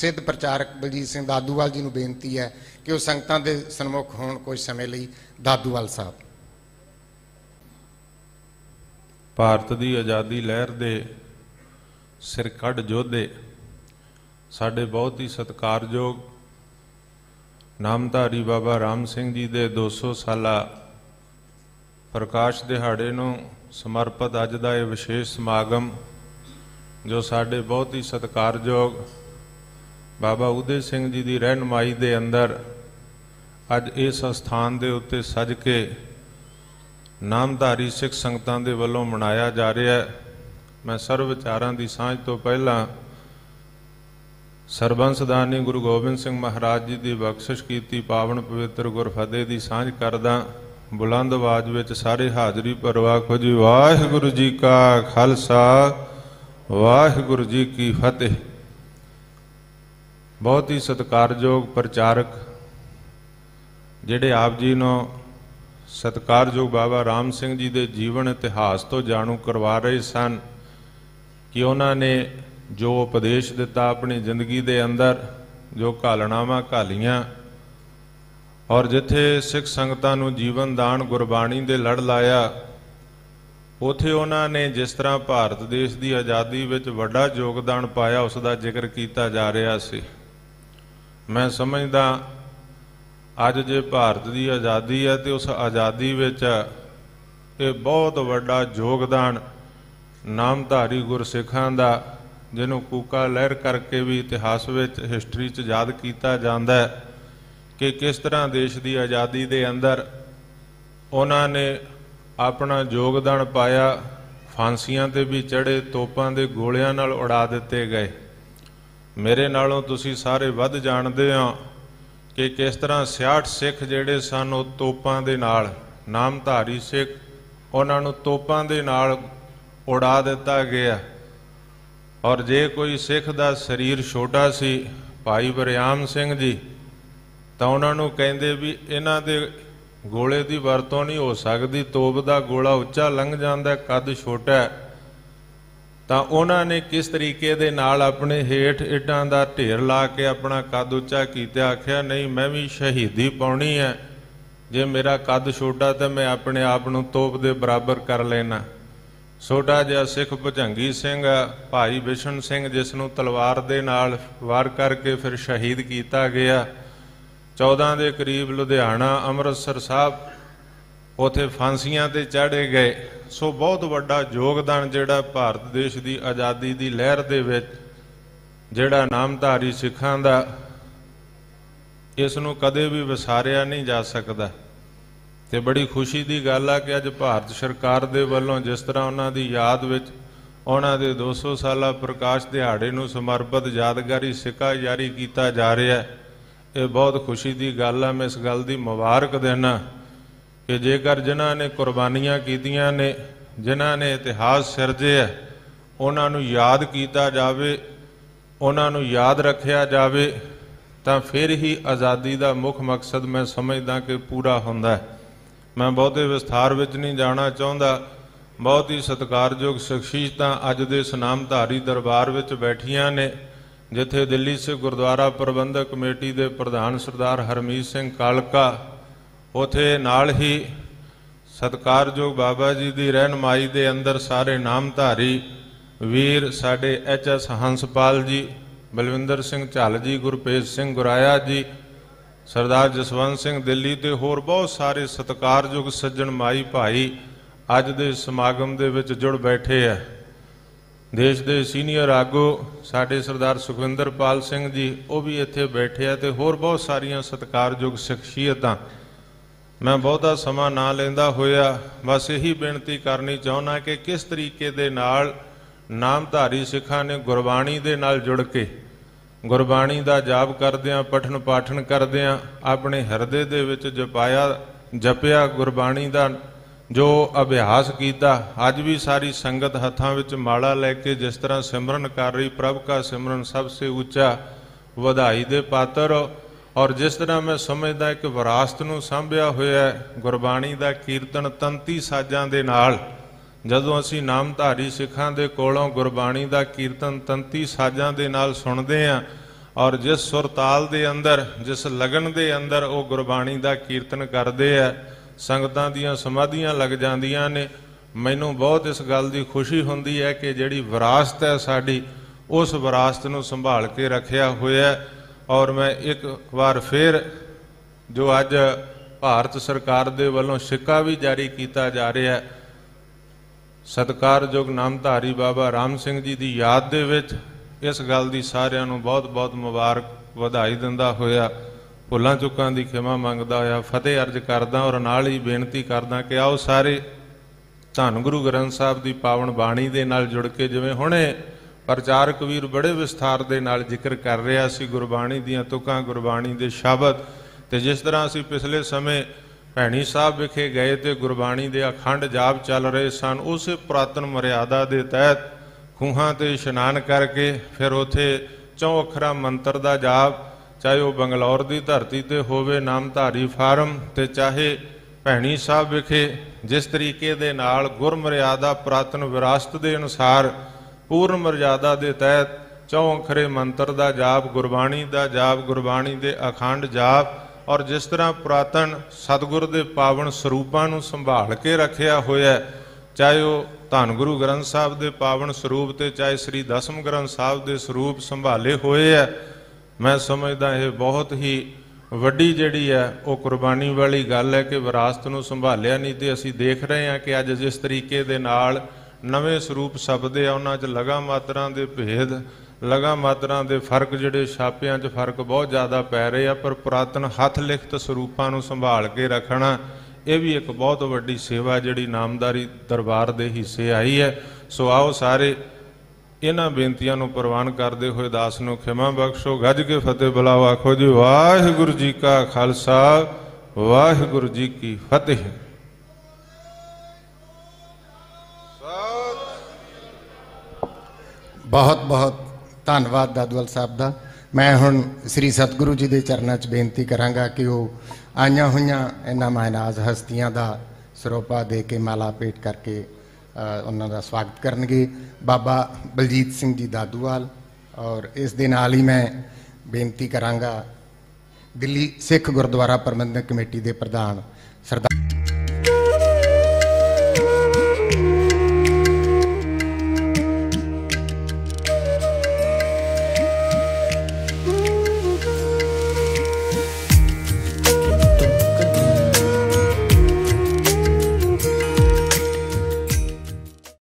प्रसिद्ध प्रचारक बलजीत सिंह दादूवाल जी नूं बेनती है कि वो संगतां दे सन्मुख होण कुछ समय लई। दादूवाल साहब। ਭਾਰਤ ਦੀ ਆਜ਼ਾਦੀ ਲਹਿਰ ਦੇ ਸਿਰਕੱਢ ਯੋਧੇ ਸਾਡੇ ਬਹੁਤ ਹੀ ਸਤਿਕਾਰਯੋਗ ਨਾਮਧਾਰੀ ਬਾਬਾ ਰਾਮ ਸਿੰਘ ਜੀ ਦੇ 200 ਸਾਲਾ ਪ੍ਰਕਾਸ਼ ਦਿਹਾੜੇ ਨੂੰ ਸਮਰਪਿਤ ਅੱਜ ਦਾ ਇਹ ਵਿਸ਼ੇਸ਼ ਸਮਾਗਮ ਜੋ ਸਾਡੇ ਬਹੁਤ ਹੀ ਸਤਿਕਾਰਯੋਗ ਬਾਬਾ ਉਦੇ ਸਿੰਘ ਜੀ ਦੀ ਰਹਿਨੁਮਾਈ ਦੇ ਅੰਦਰ ਅੱਜ ਇਸ ਸਥਾਨ ਦੇ ਉੱਤੇ ਸਜ ਕੇ ਨਾਮਧਾਰੀ ਸਿੱਖ ਸੰਗਤਾਂ ਦੇ ਵੱਲੋਂ ਮਨਾਇਆ ਜਾ ਰਿਹਾ ਹੈ। ਮੈਂ ਸਰਵ ਵਿਚਾਰਾਂ ਦੀ ਸਾਂਝ ਤੋਂ ਪਹਿਲਾਂ ਸਰਬੰਸਦਾਨੀ ਗੁਰੂ ਗੋਬਿੰਦ ਸਿੰਘ ਮਹਾਰਾਜ ਜੀ ਦੀ ਬਖਸ਼ਿਸ਼ ਕੀਤੀ ਪਾਵਨ ਪਵਿੱਤਰ ਗੁਰਫਤਿਹ ਦੀ ਸਾਂਝ ਕਰਦਾ। ਬੁਲੰਦ ਆਵਾਜ਼ ਵਿੱਚ ਸਾਰੇ ਹਾਜ਼ਰੀ ਭਰੋ ਆਖੋ ਜੀ ਵਾਹਿਗੁਰੂ ਜੀ ਕਾ ਖਾਲਸਾ ਵਾਹਿਗੁਰੂ ਜੀ ਕੀ ਫਤਿਹ। ਬਹੁਤ ਹੀ ਸਤਿਕਾਰਯੋਗ ਪ੍ਰਚਾਰਕ ਜਿਹੜੇ ਆਪ ਜੀ ਨੂੰ ਸਤਿਕਾਰਯੋਗ ਬਾਬਾ ਰਾਮ ਸਿੰਘ ਜੀ ਦੇ ਜੀਵਨ ਇਤਿਹਾਸ ਤੋਂ ਜਾਣੂ ਕਰਵਾ ਰਹੇ ਸਨ ਕਿ ਉਹਨਾਂ ਨੇ ਜੋ ਉਪਦੇਸ਼ ਦਿੱਤਾ ਆਪਣੀ ਜ਼ਿੰਦਗੀ ਦੇ ਅੰਦਰ, ਜੋ ਘਾਲਣਾਵਾਂ ਘਾਲੀਆਂ ਔਰ ਜਿੱਥੇ ਸਿੱਖ ਸੰਗਤਾਂ ਨੂੰ ਜੀਵਨ ਦਾਨ ਗੁਰਬਾਣੀ ਦੇ ਲੜ ਲਾਇਆ, ਉੱਥੇ ਉਹਨਾਂ ਨੇ ਜਿਸ ਤਰ੍ਹਾਂ ਭਾਰਤ ਦੇਸ਼ ਦੀ ਆਜ਼ਾਦੀ ਵਿੱਚ ਵੱਡਾ ਯੋਗਦਾਨ ਪਾਇਆ ਉਸ ਦਾ ਜ਼ਿਕਰ ਕੀਤਾ ਜਾ ਰਿਹਾ ਸੀ। ਮੈਂ ਸਮਝਦਾ ਅੱਜ ਜੇ ਭਾਰਤ ਦੀ ਆਜ਼ਾਦੀ ਹੈ ਤੇ ਉਸ ਆਜ਼ਾਦੀ ਵਿੱਚ ਇਹ ਬਹੁਤ ਵੱਡਾ ਯੋਗਦਾਨ ਨਾਮਧਾਰੀ ਗੁਰਸਿੱਖਾਂ ਦਾ, ਜਿਹਨੂੰ ਕੂਕਾ ਲਹਿਰ ਕਰਕੇ ਵੀ ਇਤਿਹਾਸ ਵਿੱਚ ਹਿਸਟਰੀ 'ਚ ਯਾਦ ਕੀਤਾ ਜਾਂਦਾ ਹੈ ਕਿ ਕਿਸ ਤਰ੍ਹਾਂ ਦੇਸ਼ ਦੀ ਆਜ਼ਾਦੀ ਦੇ ਅੰਦਰ ਉਹਨਾਂ ਨੇ ਆਪਣਾ ਯੋਗਦਾਨ ਪਾਇਆ। ਫਾਂਸੀਆਂ 'ਤੇ ਵੀ ਚੜ੍ਹੇ, ਤੋਪਾਂ ਦੇ ਗੋਲਿਆਂ ਨਾਲ ਉਡਾ ਦਿੱਤੇ ਗਏ। ਮੇਰੇ ਨਾਲੋਂ ਤੁਸੀਂ ਸਾਰੇ ਵੱਧ ਜਾਣਦੇ ਹੋ ਕਿ ਕਿਸ ਤਰ੍ਹਾਂ 66 ਸਿੱਖ ਜਿਹੜੇ ਸਨ ਉਹ ਤੋਪਾਂ ਦੇ ਨਾਲ, ਨਾਮਧਾਰੀ ਸਿੱਖ, ਉਹਨਾਂ ਨੂੰ ਤੋਪਾਂ ਦੇ ਨਾਲ ਉਡਾ ਦਿੱਤਾ ਗਿਆ। ਔਰ ਜੇ ਕੋਈ ਸਿੱਖ ਦਾ ਸਰੀਰ ਛੋਟਾ ਸੀ, ਭਾਈ ਵਰਿਆਮ ਸਿੰਘ ਜੀ, ਤਾਂ ਉਹਨਾਂ ਨੂੰ ਕਹਿੰਦੇ ਵੀ ਇਹਨਾਂ ਦੇ ਗੋਲੇ ਦੀ ਵਰਤੋਂ ਨਹੀਂ ਹੋ ਸਕਦੀ, ਤੋਪ ਦਾ ਗੋਲਾ ਉੱਚਾ ਲੰਘ ਜਾਂਦਾ, ਕੱਦ ਛੋਟਾ ਹੈ। ਤਾਂ ਉਹਨਾਂ ਨੇ ਕਿਸ ਤਰੀਕੇ ਦੇ ਨਾਲ ਆਪਣੇ ਹੇਠ ਇੱਟਾਂ ਦਾ ਢੇਰ ਲਾ ਕੇ ਆਪਣਾ ਕੱਦ ਉੱਚਾ ਕੀਤਾ। ਆਖਿਆ ਨਹੀਂ, ਮੈਂ ਵੀ ਸ਼ਹੀਦੀ ਪਾਉਣੀ ਹੈ, ਜੇ ਮੇਰਾ ਕੱਦ ਛੋਟਾ ਤਾਂ ਮੈਂ ਆਪਣੇ ਆਪ ਨੂੰ ਤੋਪ ਦੇ ਬਰਾਬਰ ਕਰ ਲੈਣਾ। ਛੋਟਾ ਜਿਹਾ ਸਿੱਖ ਭੁਜੰਗੀ ਸਿੰਘ, ਭਾਈ ਬਿਸ਼ਨ ਸਿੰਘ, ਜਿਸ ਨੂੰ ਤਲਵਾਰ ਦੇ ਨਾਲ ਵਾਰ ਕਰਕੇ ਫਿਰ ਸ਼ਹੀਦ ਕੀਤਾ ਗਿਆ। 14 ਦੇ ਕਰੀਬ ਲੁਧਿਆਣਾ, ਅੰਮ੍ਰਿਤਸਰ ਸਾਹਿਬ, ਉੱਥੇ ਫਾਂਸੀਆਂ 'ਤੇ ਚਾੜੇ ਗਏ। ਸੋ ਬਹੁਤ ਵੱਡਾ ਯੋਗਦਾਨ ਜਿਹੜਾ ਭਾਰਤ ਦੇਸ਼ ਦੀ ਆਜ਼ਾਦੀ ਦੀ ਲਹਿਰ ਦੇ ਵਿੱਚ ਜਿਹੜਾ ਨਾਮਧਾਰੀ ਸਿੱਖਾਂ ਦਾ, ਇਸ ਨੂੰ ਕਦੇ ਵੀ ਵਿਸਾਰਿਆ ਨਹੀਂ ਜਾ ਸਕਦਾ। ਤੇ ਬੜੀ ਖੁਸ਼ੀ ਦੀ ਗੱਲ ਆ ਕਿ ਅੱਜ ਭਾਰਤ ਸਰਕਾਰ ਦੇ ਵੱਲੋਂ ਜਿਸ ਤਰ੍ਹਾਂ ਉਹਨਾਂ ਦੀ ਯਾਦ ਵਿੱਚ ਉਹਨਾਂ ਦੇ 200 ਸਾਲਾ ਪ੍ਰਕਾਸ਼ ਦਿਹਾੜੇ ਨੂੰ ਸਮਰਪਿਤ ਯਾਦਗਾਰੀ ਸਿੱਕਾ ਜਾਰੀ ਕੀਤਾ ਜਾ ਰਿਹਾ, ਇਹ ਬਹੁਤ ਖੁਸ਼ੀ ਦੀ ਗੱਲ ਆ। ਮੈਂ ਇਸ ਗੱਲ ਦੀ ਮੁਬਾਰਕ ਦੇਣਾ ਕਿ ਜੇਕਰ ਜਿਨ੍ਹਾਂ ਨੇ ਕੁਰਬਾਨੀਆਂ ਕੀਤੀਆਂ ਨੇ, ਜਿਨ੍ਹਾਂ ਨੇ ਇਤਿਹਾਸ ਸਿਰਜਿਆ, ਉਹਨਾਂ ਨੂੰ ਯਾਦ ਕੀਤਾ ਜਾਵੇ, ਉਹਨਾਂ ਨੂੰ ਯਾਦ ਰੱਖਿਆ ਜਾਵੇ, ਤਾਂ ਫਿਰ ਹੀ ਆਜ਼ਾਦੀ ਦਾ ਮੁੱਖ ਮਕਸਦ ਮੈਂ ਸਮਝਦਾ ਕਿ ਪੂਰਾ ਹੁੰਦਾ ਹੈ। ਮੈਂ ਬਹੁਤੇ ਵਿਸਥਾਰ ਵਿੱਚ ਨਹੀਂ ਜਾਣਾ ਚਾਹੁੰਦਾ। ਬਹੁਤ ਹੀ ਸਤਿਕਾਰਯੋਗ ਸ਼ਖਸੀਅਤਾਂ ਅੱਜ ਦੇ ਇਸ ਨਾਮਧਾਰੀ ਦਰਬਾਰ ਵਿੱਚ ਬੈਠੀਆਂ ਨੇ, ਜਿੱਥੇ ਦਿੱਲੀ ਸਿੱਖ ਗੁਰਦੁਆਰਾ ਪ੍ਰਬੰਧਕ ਕਮੇਟੀ ਦੇ ਪ੍ਰਧਾਨ ਸਰਦਾਰ ਹਰਮੀਤ ਸਿੰਘ ਕਾਲਕਾ, ਉੱਥੇ ਨਾਲ ਹੀ ਸਤਿਕਾਰਯੋਗ ਬਾਬਾ ਜੀ ਦੀ ਰਹਿਨੁਮਾਈ ਦੇ ਅੰਦਰ ਸਾਰੇ ਨਾਮਧਾਰੀ ਵੀਰ ਸਾਡੇ HS ਹੰਸਪਾਲ ਜੀ, ਬਲਵਿੰਦਰ ਸਿੰਘ ਝੱਲ ਜੀ, ਗੁਰਪ੍ਰੀਤ ਸਿੰਘ ਗੁਰਾਇਆ ਜੀ, ਸਰਦਾਰ ਜਸਵੰਤ ਸਿੰਘ ਦਿੱਲੀ ਤੇ ਹੋਰ ਬਹੁਤ ਸਾਰੇ ਸਤਿਕਾਰਯੋਗ ਸੱਜਣ ਮਾਈ ਭਾਈ ਅੱਜ ਦੇ ਸਮਾਗਮ ਦੇ ਵਿੱਚ ਜੁੜ ਬੈਠੇ ਹੈ। ਦੇਸ਼ ਦੇ ਸੀਨੀਅਰ ਆਗੂ ਸਾਡੇ ਸਰਦਾਰ ਸੁਖਵਿੰਦਰਪਾਲ ਸਿੰਘ ਜੀ, ਉਹ ਵੀ ਇੱਥੇ ਬੈਠੇ ਆ, ਤੇ ਹੋਰ ਬਹੁਤ ਸਾਰੀਆਂ ਸਤਿਕਾਰਯੋਗ ਸ਼ਖਸੀਅਤਾਂ। ਮੈਂ ਬਹੁਤਾ ਸਮਾਂ ਨਾ ਲੈਂਦਾ ਹੋਇਆ ਬਸ ਇਹੀ ਬੇਨਤੀ ਕਰਨੀ ਚਾਹੁੰਦਾ ਕਿ ਕਿਸ ਤਰੀਕੇ ਦੇ ਨਾਲ ਨਾਮਧਾਰੀ ਸਿੱਖਾਂ ਨੇ ਗੁਰਬਾਣੀ ਦੇ ਨਾਲ ਜੁੜ ਕੇ ਗੁਰਬਾਣੀ ਦਾ ਜਾਪ ਕਰਦਿਆਂ, ਪਠਨ ਪਾਠਨ ਕਰਦਿਆਂ ਆਪਣੇ ਹਿਰਦੇ ਦੇ ਵਿੱਚ ਜਪਿਆ ਗੁਰਬਾਣੀ ਦਾ ਜੋ ਅਭਿਆਸ ਕੀਤਾ। ਅੱਜ ਵੀ ਸਾਰੀ ਸੰਗਤ ਹੱਥਾਂ ਵਿੱਚ ਮਾਲਾ ਲੈ ਕੇ ਜਿਸ ਤਰ੍ਹਾਂ ਸਿਮਰਨ ਕਰ ਰਹੀ, ਪ੍ਰਭ ਕਾ ਸਿਮਰਨ ਸਭ ਸੇ ਉੱਚਾ, ਵਧਾਈ ਦੇ ਪਾਤਰ। ਔਰ ਜਿਸ ਤਰ੍ਹਾਂ ਮੈਂ ਸਮਝਦਾ ਕਿ ਵਿਰਾਸਤ ਨੂੰ ਸਾਂਭਿਆ ਹੋਇਆ ਗੁਰਬਾਣੀ ਦਾ ਕੀਰਤਨ ਤੰਤੀ ਸਾਜ਼ਾਂ ਦੇ ਨਾਲ, ਜਦੋਂ ਅਸੀਂ ਨਾਮਧਾਰੀ ਸਿੱਖਾਂ ਦੇ ਕੋਲੋਂ ਗੁਰਬਾਣੀ ਦਾ ਕੀਰਤਨ ਤੰਤੀ ਸਾਜ਼ਾਂ ਦੇ ਨਾਲ ਸੁਣਦੇ ਹਾਂ ਔਰ ਜਿਸ ਸੁਰ ਤਾਲ ਦੇ ਅੰਦਰ, ਜਿਸ ਲਗਨ ਦੇ ਅੰਦਰ ਉਹ ਗੁਰਬਾਣੀ ਦਾ ਕੀਰਤਨ ਕਰਦੇ ਆ, ਸੰਗਤਾਂ ਦੀਆਂ ਸਮਾਧੀਆਂ ਲੱਗ ਜਾਂਦੀਆਂ ਨੇ। ਮੈਨੂੰ ਬਹੁਤ ਇਸ ਗੱਲ ਦੀ ਖੁਸ਼ੀ ਹੁੰਦੀ ਹੈ ਕਿ ਜਿਹੜੀ ਵਿਰਾਸਤ ਹੈ ਸਾਡੀ, ਉਸ ਵਿਰਾਸਤ ਨੂੰ ਸੰਭਾਲ ਕੇ ਰੱਖਿਆ ਹੋਇਆ। ਔਰ ਮੈਂ ਇੱਕ ਵਾਰ ਫਿਰ ਜੋ ਅੱਜ ਭਾਰਤ ਸਰਕਾਰ ਦੇ ਵੱਲੋਂ ਸਿੱਕਾ ਵੀ ਜਾਰੀ ਕੀਤਾ ਜਾ ਰਿਹਾ, ਸਤਿਕਾਰਯੋਗ ਨਾਮਧਾਰੀ ਬਾਬਾ ਰਾਮ ਸਿੰਘ ਜੀ ਦੀ ਯਾਦ ਦੇ ਵਿੱਚ, ਇਸ ਗੱਲ ਦੀ ਸਾਰਿਆਂ ਨੂੰ ਬਹੁਤ ਬਹੁਤ ਮੁਬਾਰਕ, ਵਧਾਈ ਦਿੰਦਾ ਹੋਇਆ, ਭੁੱਲਾਂ ਚੁੱਕਾਂ ਦੀ ਖਿਮਾ ਮੰਗਦਾ ਹੋਇਆ ਫਤਿਹ ਅਰਜ ਕਰਦਾ। ਔਰ ਨਾਲ ਹੀ ਬੇਨਤੀ ਕਰਦਾ ਕਿ ਆਓ ਸਾਰੇ ਧੰਨ ਗੁਰੂ ਗ੍ਰੰਥ ਸਾਹਿਬ ਦੀ ਪਾਵਨ ਬਾਣੀ ਦੇ ਨਾਲ ਜੁੜ ਕੇ, ਜਿਵੇਂ ਹੁਣੇ ਪ੍ਰਚਾਰਕ ਵੀਰ ਬੜੇ ਵਿਸਥਾਰ ਦੇ ਨਾਲ ਜ਼ਿਕਰ ਕਰ ਰਿਹਾ ਸੀ ਗੁਰਬਾਣੀ ਦੀਆਂ ਤੁਕਾਂ, ਗੁਰਬਾਣੀ ਦੇ ਸ਼ਬਦ, ਤੇ ਜਿਸ ਤਰ੍ਹਾਂ ਅਸੀਂ ਪਿਛਲੇ ਸਮੇਂ ਭੈਣੀ ਸਾਹਿਬ ਵਿਖੇ ਗਏ ਤੇ ਗੁਰਬਾਣੀ ਦੇ ਅਖੰਡ ਜਾਪ ਚੱਲ ਰਹੇ ਸਨ, ਉਸੇ ਪੁਰਾਤਨ ਮਰਿਆਦਾ ਦੇ ਤਹਿਤ ਖੂਹਾਂ ਤੇ ਇਸ਼ਨਾਨ ਕਰਕੇ ਫਿਰ ਉੱਥੇ 4 ਅੱਖਰਾਂ ਮੰਤਰ ਦਾ ਜਾਪ, ਚਾਹੇ ਉਹ ਬੰਗਲੌਰ ਦੀ ਧਰਤੀ ਤੇ ਹੋਵੇ ਨਾਮਧਾਰੀ ਫਾਰਮ, ਤੇ ਚਾਹੇ ਭੈਣੀ ਸਾਹਿਬ ਵਿਖੇ, ਜਿਸ ਤਰੀਕੇ ਦੇ ਨਾਲ ਗੁਰਮਰਿਆਦਾ ਪੁਰਾਤਨ ਵਿਰਾਸਤ ਦੇ ਅਨੁਸਾਰ ਪੂਰਨ ਮਰਿਆਦਾ ਦੇ ਤਹਿਤ 4 ਅੱਖਰੇ ਮੰਤਰ ਦਾ ਜਾਪ, ਗੁਰਬਾਣੀ ਦਾ ਜਾਪ, ਗੁਰਬਾਣੀ ਦੇ ਅਖੰਡ ਜਾਪ, ਔਰ ਜਿਸ ਤਰ੍ਹਾਂ ਪੁਰਾਤਨ ਸਤਿਗੁਰ ਦੇ ਪਾਵਨ ਸਰੂਪਾਂ ਨੂੰ ਸੰਭਾਲ ਕੇ ਰੱਖਿਆ ਹੋਇਆ, ਚਾਹੇ ਉਹ ਧੰਨ ਗੁਰੂ ਗ੍ਰੰਥ ਸਾਹਿਬ ਦੇ ਪਾਵਨ ਸਰੂਪ ਤੇ ਚਾਹੇ ਸ੍ਰੀ ਦਸਮ ਗ੍ਰੰਥ ਸਾਹਿਬ ਦੇ ਸਰੂਪ ਸੰਭਾਲੇ ਹੋਏ ਹੈ। ਮੈਂ ਸਮਝਦਾ ਇਹ ਬਹੁਤ ਹੀ ਵੱਡੀ ਜਿਹੜੀ ਹੈ ਉਹ ਕੁਰਬਾਨੀ ਵਾਲੀ ਗੱਲ ਹੈ ਕਿ ਵਿਰਾਸਤ ਨੂੰ ਸੰਭਾਲਿਆ ਨਹੀਂ। ਤੇ ਅਸੀਂ ਦੇਖ ਰਹੇ ਹਾਂ ਕਿ ਅੱਜ ਜਿਸ ਤਰੀਕੇ ਦੇ ਨਾਲ ਨਵੇਂ ਸਰੂਪ ਛਪਦੇ ਆ, ਉਹਨਾਂ 'ਚ ਲਗਾ ਮਾਤਰਾਂ ਦੇ ਭੇਦ, ਲਗਾ ਮਾਤਰਾਂ ਦੇ ਫਰਕ, ਜਿਹੜੇ ਛਾਪਿਆਂ 'ਚ ਫਰਕ ਬਹੁਤ ਜ਼ਿਆਦਾ ਪੈ ਰਹੇ ਆ, ਪਰ ਪੁਰਾਤਨ ਹੱਥ ਲਿਖਤ ਸਰੂਪਾਂ ਨੂੰ ਸੰਭਾਲ ਕੇ ਰੱਖਣਾ, ਇਹ ਵੀ ਇੱਕ ਬਹੁਤ ਵੱਡੀ ਸੇਵਾ ਜਿਹੜੀ ਨਾਮਦਾਰੀ ਦਰਬਾਰ ਦੇ ਹਿੱਸੇ ਆਈ ਹੈ। ਸੋ ਆਓ ਸਾਰੇ ਇਹਨਾਂ ਬੇਨਤੀਆਂ ਨੂੰ ਪ੍ਰਵਾਨ ਕਰਦੇ ਹੋਏ ਦਾਸ ਨੂੰ ਖਿਮਾ ਬਖਸ਼ੋ। ਗੱਜ ਕੇ ਫਤਿਹ ਬੁਲਾਓ, ਆਖੋ ਜੀ ਵਾਹਿਗੁਰੂ ਜੀ ਕਾ ਖਾਲਸਾ, ਵਾਹਿਗੁਰੂ ਜੀ ਕੀ ਫਤਿਹ। ਬਹੁਤ ਬਹੁਤ ਧੰਨਵਾਦ ਦਾਦੂਵਾਲ ਸਾਹਿਬ ਦਾ। ਮੈਂ ਹੁਣ ਸ੍ਰੀ ਸਤਿਗੁਰੂ ਜੀ ਦੇ ਚਰਨਾਂ 'ਚ ਬੇਨਤੀ ਕਰਾਂਗਾ ਕਿ ਉਹ ਆਈਆਂ ਹੋਈਆਂ ਇਹਨਾਂ ਮਾਇਨਾਜ਼ ਹਸਤੀਆਂ ਦਾ ਸਰੋਪਾ ਦੇ ਕੇ ਮਾਲਾ ਭੇਟ ਕਰਕੇ ਉਹਨਾਂ ਦਾ ਸਵਾਗਤ ਕਰਨਗੇ ਬਾਬਾ ਬਲਜੀਤ ਸਿੰਘ ਜੀ ਦਾਦੂਵਾਲ। ਔਰ ਇਸ ਦੇ ਨਾਲ ਹੀ ਮੈਂ ਬੇਨਤੀ ਕਰਾਂਗਾ ਦਿੱਲੀ ਸਿੱਖ ਗੁਰਦੁਆਰਾ ਪ੍ਰਬੰਧਕ ਕਮੇਟੀ ਦੇ ਪ੍ਰਧਾਨ ਸਰਦਾਰ